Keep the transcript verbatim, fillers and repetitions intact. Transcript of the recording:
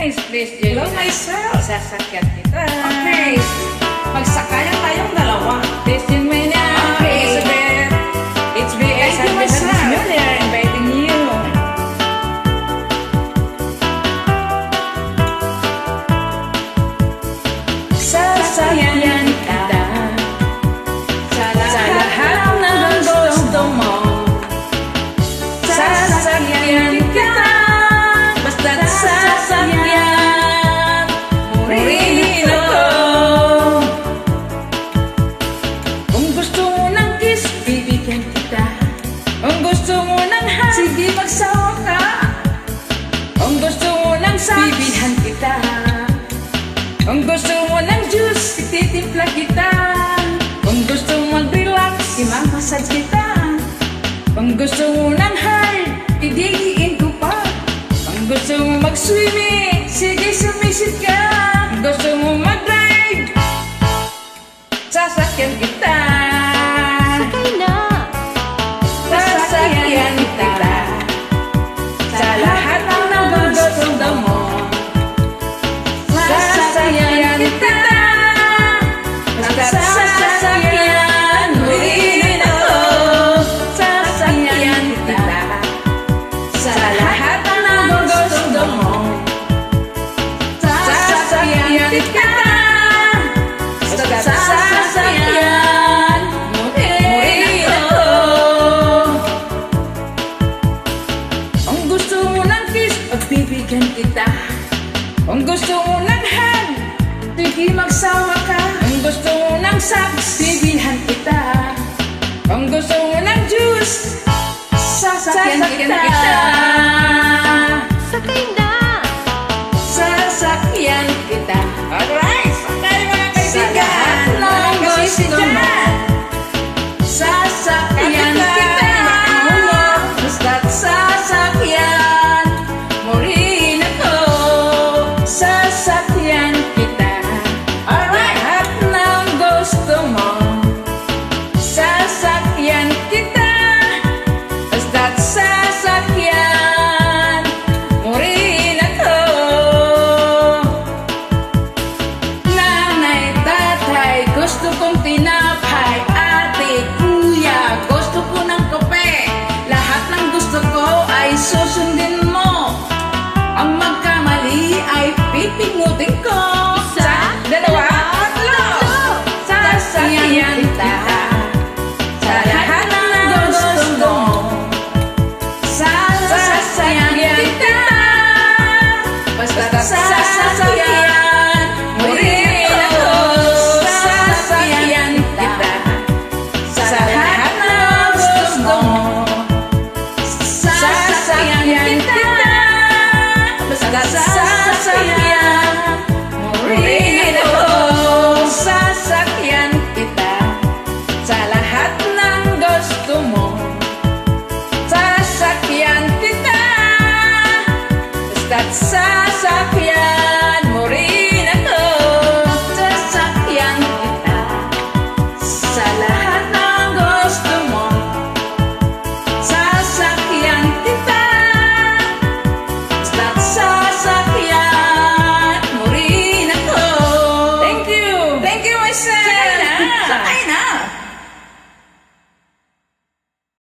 Nice place, Jelly. Hello, myself. Sasakyan kita. Okay. Magsakayan tayong dalawa. Listen me now, Okay. Elizabeth. It's B S Thank you, and Business myself. Millionaire inviting you. Sasakyan kita sa lahat ng gusto mo. Sasakyan kita, basta't sasakyan mo rin ako. Kung gusto mo ng kiss, bibigyan kita. Kung gusto mo ng hug, sige magsawa ka. Kung gusto mo ng sex, bibilhan kita. Kung gusto mo ng juice, ititimpla kita. Kung gusto mo mag-relax, imamasage kita. Kung gusto mo ng hard, ididiin ko pa. Kung gusto mo mag-swimming, sige sumisid ka. Kung gusto mo mag-drive, sasakyan kita. Sakay na! Sasakyan kita sa lahat ng gusto mo. Sasakyan kita, basta't sasakyan mo rin ako. Sasakyan kita sa lahat ng gusto mo. Sasakyan kita, basta't sasakyan mo rin ako. Kung gusto mo ng kiss, pagbibigyan kita. Kung gusto mo ng hug, sige magsawa ka. Kung gusto mo ng sex,